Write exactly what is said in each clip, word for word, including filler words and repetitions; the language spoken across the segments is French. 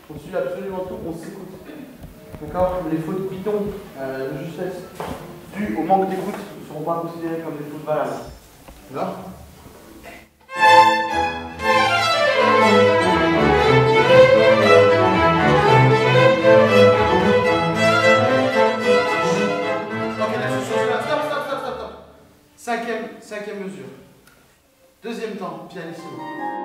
On suit absolument tout, on s'écoute. D'accord? Les fautes bidons euh, de justesse dues au manque d'écoute ne seront pas considérées comme des fautes valables. D'accord? Cinquième, cinquième mesure. Deuxième temps, pianissimo.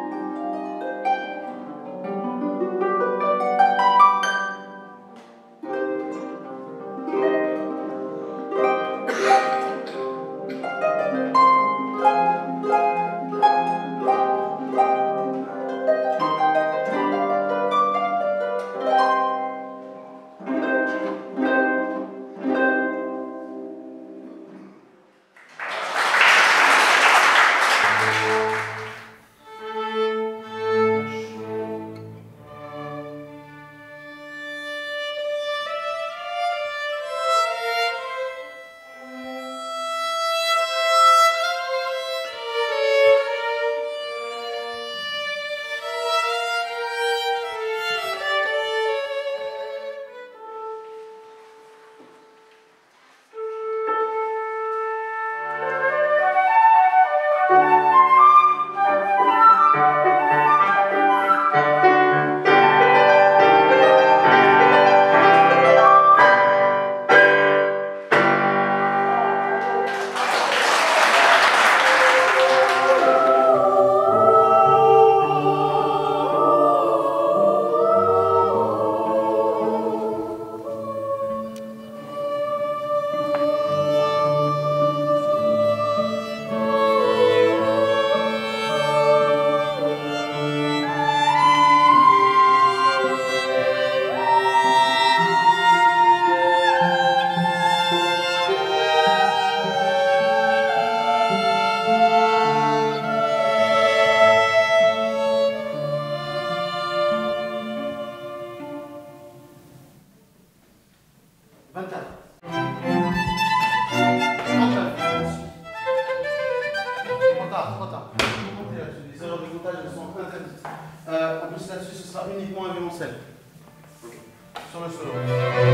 vingt-quatre. Trop tard, trop tard. Les erreurs de comptage elles sont interdites. Euh, en plus là-dessus, ce sera uniquement un violoncelle. Sur le solo.